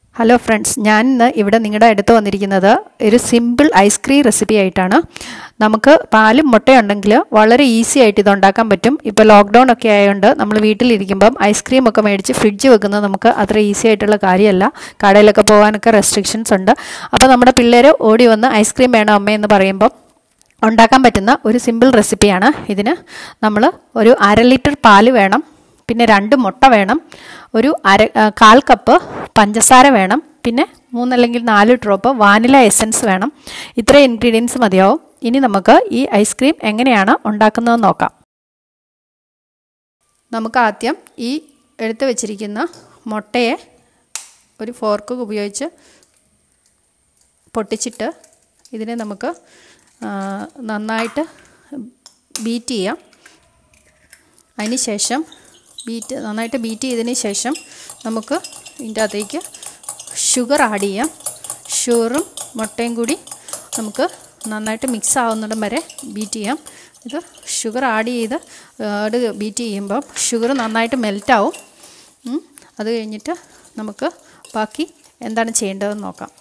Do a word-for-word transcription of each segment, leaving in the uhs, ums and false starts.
Hello friends, ഞാൻ ഇന്ന് ഇവിടെ നിങ്ങളുടെ അടുത്ത് വന്നിരിക്കുന്നത് ഒരു സിമ്പിൾ ഐസ്ക്രീം റെസിപ്പി ആയിട്ടാണ്. നമുക്ക് പാലും മുട്ടയുണ്ടെങ്കിൽ വളരെ ഈസി ആയിട്ട് ഇത് ഉണ്ടാക്കാൻ പറ്റും. ഇപ്പോൾ ലോക്ക്ഡൗൺ ഒക്കെ ആയതുകൊണ്ട് നമ്മൾ വീട്ടിലിരിക്കുമ്പം ഐസ്ക്രീം ഒക്കെ മേടിച്ച് ഫ്രിഡ്ജ് വെക്കുന്നത് നമുക്ക് അത്ര ഈസി ആയിട്ടുള്ള കാര്യമല്ല. കടയിലൊക്കെ പോകാനൊക്കെ റെസ്ട്രിക്ഷൻസ് ഉണ്ട്. അപ്പോൾ നമ്മുടെ പിള്ളേർ ഓടി വന്ന് ഐസ്ക്രീം വേണം അമ്മ എന്ന് പറയുമ്പം ഉണ്ടാക്കാൻ പറ്റുന്ന ഒരു സിമ്പിൾ റെസിപ്പിയാണ്. ഇതിന് നമ്മൾ ഒരു അര ലിറ്റർ പാല് വേണം, പിന്നെ രണ്ട് മുട്ട വേണം, ഒരു അര കാൽ കപ്പ് പഞ്ചസാര വേണം, പിന്നെ മൂന്നല്ലെങ്കിൽ നാല് ഡ്രോപ്പ് വാനില എസൻസ് വേണം. ഇത്രയും ഇൻഗ്രീഡിയൻസ് മതിയാവും. ഇനി നമുക്ക് ഈ ഐസ്ക്രീം എങ്ങനെയാണ് ഉണ്ടാക്കുന്നതെന്ന് നോക്കാം. നമുക്ക് ആദ്യം ഈ എടുത്തു വച്ചിരിക്കുന്ന മുട്ടയെ ഒരു ഫോർക്ക് ഉപയോഗിച്ച് പൊട്ടിച്ചിട്ട് ഇതിനെ നമുക്ക് നന്നായിട്ട് ബീറ്റ് ചെയ്യാം. അതിന് ശേഷം ബീറ്റ് നന്നായിട്ട് ബീറ്റ് ചെയ്തതിന് ശേഷം നമുക്ക് ഇതിൻ്റെ അകത്തേക്ക് ഷുഗർ ആഡ് ചെയ്യാം. ഷുഗറും മുട്ടയും കൂടി നമുക്ക് നന്നായിട്ട് മിക്സ് ആവുന്നിടം വരെ ബീറ്റ് ചെയ്യാം. ഇത് ഷുഗർ ആഡ് ചെയ്ത് അത് ബീറ്റ് ചെയ്യുമ്പം ഷുഗർ നന്നായിട്ട് മെൽറ്റാവും. അത് കഴിഞ്ഞിട്ട് നമുക്ക് ബാക്കി എന്താണ് ചെയ്യേണ്ടതെന്ന് നോക്കാം.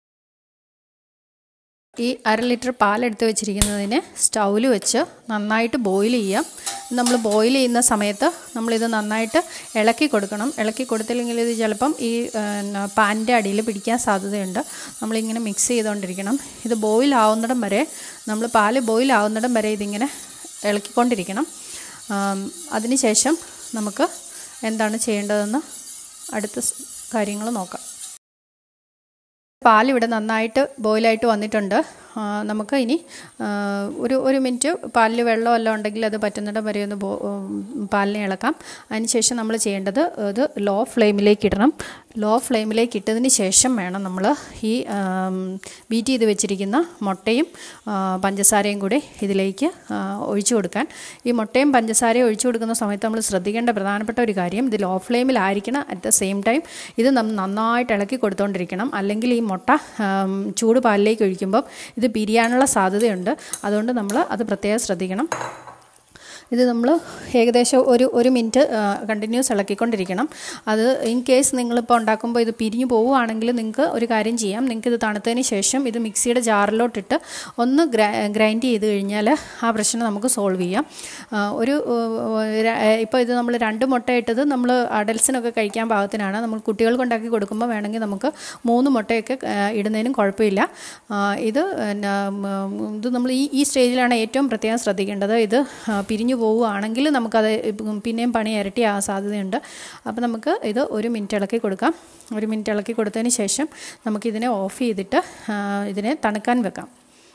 ഈ അര ലിറ്റർ പാലെടുത്ത് വെച്ചിരിക്കുന്നതിനെ സ്റ്റൗവിൽ വെച്ച് നന്നായിട്ട് ബോയിൽ ചെയ്യാം. നമ്മൾ ബോയിൽ ചെയ്യുന്ന സമയത്ത് നമ്മളിത് നന്നായിട്ട് ഇളക്കി കൊടുക്കണം. ഇളക്കി കൊടുത്തില്ലെങ്കിൽ ഇത് ചിലപ്പം ഈ പാനിൻ്റെ അടിയിൽ പിടിക്കാൻ സാധ്യതയുണ്ട്. നമ്മളിങ്ങനെ മിക്സ് ചെയ്തുകൊണ്ടിരിക്കണം. ഇത് ബോയിൽ ആവുന്നിടം വരെ നമ്മൾ പാല് ബോയിൽ ആവുന്നിടം വരെ ഇതിങ്ങനെ ഇളക്കിക്കൊണ്ടിരിക്കണം. അതിന് ശേഷം നമുക്ക് എന്താണ് ചെയ്യേണ്ടതെന്ന് അടുത്ത കാര്യങ്ങൾ നോക്കാം. പാലിവിടെ നന്നായിട്ട് ബോയിലായിട്ട് വന്നിട്ടുണ്ട്. നമുക്ക് ഇനി ഒരു ഒരു മിനിറ്റ് പാലിൽ വെള്ളമെല്ലാം ഉണ്ടെങ്കിൽ അത് പറ്റുന്നിടം വരെ ഒന്ന് പാലിനെ ഇളക്കാം. അതിന് ശേഷം നമ്മൾ ചെയ്യേണ്ടത് ഇത് ലോ ഫ്ലെയിമിലേക്ക് ഇടണം. ലോ ഫ്ലെയിമിലേക്ക് ഇട്ടതിന് ശേഷം വേണം നമ്മൾ ഈ ബീറ്റ് ചെയ്ത് വെച്ചിരിക്കുന്ന മുട്ടയും പഞ്ചസാരയും കൂടി ഇതിലേക്ക് ഒഴിച്ചു കൊടുക്കാൻ. ഈ മുട്ടയും പഞ്ചസാരയും ഒഴിച്ചു കൊടുക്കുന്ന സമയത്ത് നമ്മൾ ശ്രദ്ധിക്കേണ്ട പ്രധാനപ്പെട്ട ഒരു കാര്യം, ഇത് ലോ ഫ്ലെയിമിലായിരിക്കണം. അറ്റ് ദ സെയിം ടൈം ഇത് നമ്മൾ നന്നായിട്ട് ഇളക്കി കൊടുത്തുകൊണ്ടിരിക്കണം. അല്ലെങ്കിൽ ഈ മുട്ട ചൂട് പാലിലേക്ക് ഒഴിക്കുമ്പം ഇത് പിരിയാനുള്ള സാധ്യതയുണ്ട്. അതുകൊണ്ട് നമ്മൾ അത് പ്രത്യേകം ശ്രദ്ധിക്കണം. ഇത് നമ്മൾ ഏകദേശം ഒരു ഒരു മിനിറ്റ് കണ്ടിന്യൂസ് ഇളക്കിക്കൊണ്ടിരിക്കണം. അത് ഇൻ കേസ് നിങ്ങളിപ്പോൾ ഉണ്ടാക്കുമ്പോൾ ഇത് പിരിഞ്ഞു പോവുകയാണെങ്കിൽ നിങ്ങൾക്ക് ഒരു കാര്യം ചെയ്യാം. നിങ്ങൾക്ക് ഇത് തണുത്തതിന് ശേഷം ഇത് മിക്സിയുടെ ജാറിലോട്ടിട്ട് ഒന്ന് ഗ്രൈൻഡ് ചെയ്ത് കഴിഞ്ഞാൽ ആ പ്രശ്നം നമുക്ക് സോൾവ് ചെയ്യാം. ഒരു ഇപ്പോൾ ഇത് നമ്മൾ രണ്ട് മുട്ട ഇട്ടത് നമ്മൾ അഡൽസിനൊക്കെ കഴിക്കാൻ പാകത്തിനാണ്. നമ്മൾ കുട്ടികൾക്ക് ഉണ്ടാക്കി കൊടുക്കുമ്പോൾ വേണമെങ്കിൽ നമുക്ക് മൂന്ന് മുട്ടയൊക്കെ ഇടുന്നതിനും കുഴപ്പമില്ല. ഇത് ഇത് നമ്മൾ ഈ ഈ സ്റ്റേജിലാണ് ഏറ്റവും പ്രത്യേകം ശ്രദ്ധിക്കേണ്ടത്. ഇത് പിരിഞ്ഞു പോവുകയാണെങ്കിൽ നമുക്കത് പിന്നെയും പണി ഇരട്ടിയാകാൻ സാധ്യതയുണ്ട്. അപ്പോൾ നമുക്ക് ഇത് ഒരു മിനിറ്റ് ഇളക്കി കൊടുക്കാം. ഒരു മിനിറ്റ് ഇളക്കി കൊടുത്തതിന് ശേഷം നമുക്കിതിനെ ഓഫ് ചെയ്തിട്ട് ഇതിനെ തണുക്കാൻ വെക്കാം.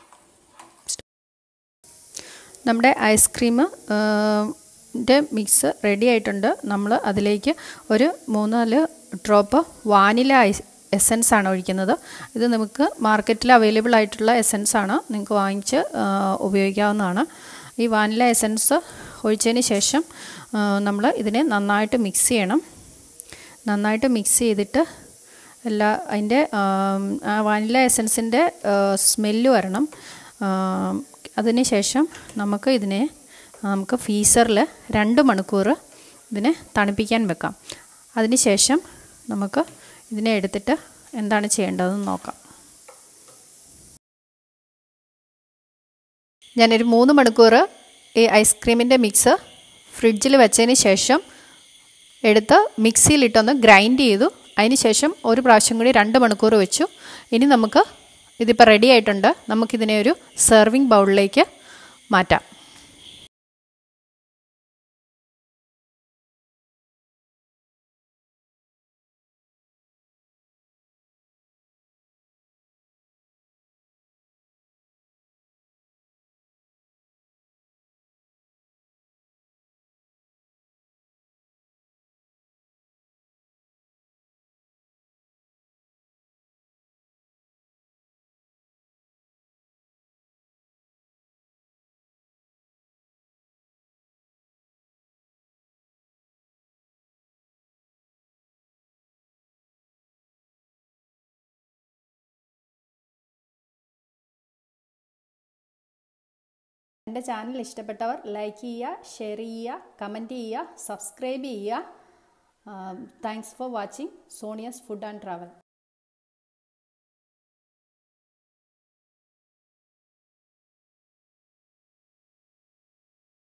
നമ്മുടെ ഐസ്ക്രീം ൻ്റെ മിക്സ് റെഡി ആയിട്ടുണ്ട്. നമ്മൾ അതിലേക്ക് ഒരു മൂന്നാല് ഡ്രോപ്പ് വാനില ഐസ് എസൻസ് ആണ് ഒഴിക്കുന്നത്. ഇത് നമുക്ക് മാർക്കറ്റിൽ അവൈലബിൾ ആയിട്ടുള്ള എസൻസ് ആണ്. നിങ്ങൾക്ക് വാങ്ങിച്ച് ഉപയോഗിക്കാവുന്നതാണ്. ഈ വാനില എസൻസ് ഒഴിച്ചതിന് ശേഷം നമ്മൾ ഇതിനെ നന്നായിട്ട് മിക്സ് ചെയ്യണം. നന്നായിട്ട് മിക്സ് ചെയ്തിട്ട് എല്ലാ അതിൻ്റെ വാനില എസൻസിൻ്റെ സ്മെല്ല് വരണം. അതിന് ശേഷം നമുക്ക് ഇതിനെ നമുക്ക് ഫ്രീസറിൽ രണ്ട് മണിക്കൂർ ഇതിനെ തണുപ്പിക്കാൻ വെക്കാം. അതിന് ശേഷം നമുക്ക് ഇതിനെ എടുത്തിട്ട് എന്താണ് ചെയ്യേണ്ടതെന്ന് നോക്കാം. ഞാനൊരു മൂന്ന് മണിക്കൂർ ഈ ഐസ്ക്രീമിൻ്റെ മിക്സ് ഫ്രിഡ്ജിൽ വെച്ചതിന് ശേഷം എടുത്ത് മിക്സിയിലിട്ടൊന്ന് ഗ്രൈൻഡ് ചെയ്തു. അതിന് ശേഷം ഒരു പ്രാവശ്യം കൂടി രണ്ട് മണിക്കൂർ വെച്ചു. ഇനി നമുക്ക് ഇതിപ്പോൾ റെഡി ആയിട്ടുണ്ട്. നമുക്കിതിനെ ഒരു സെർവിങ് ബൗളിലേക്ക് മാറ്റാം. എൻ്റെ ചാനൽ ഇഷ്ടപ്പെട്ടവർ ലൈക്ക് ചെയ്യുക, ഷെയർ ചെയ്യുക, കമൻറ്റ് ചെയ്യുക, സബ്സ്ക്രൈബ് ചെയ്യുക. Thanks for watching Sonia's food and travel.